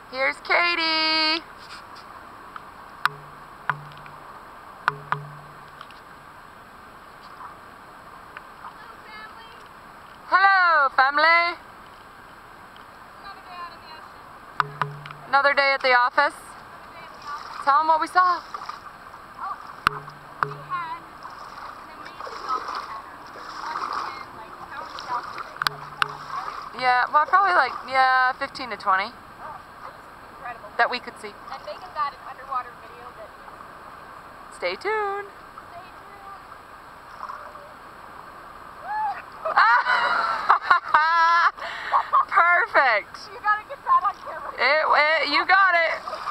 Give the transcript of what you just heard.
Here's Katie. Hello, family. Another day at the office. Tell them what we saw. Yeah, well, probably like, 15 to 20. Incredible. That we could see. And Megan got an underwater video that Stay tuned. Stay tuned. Perfect. You gotta get that on camera. You got it.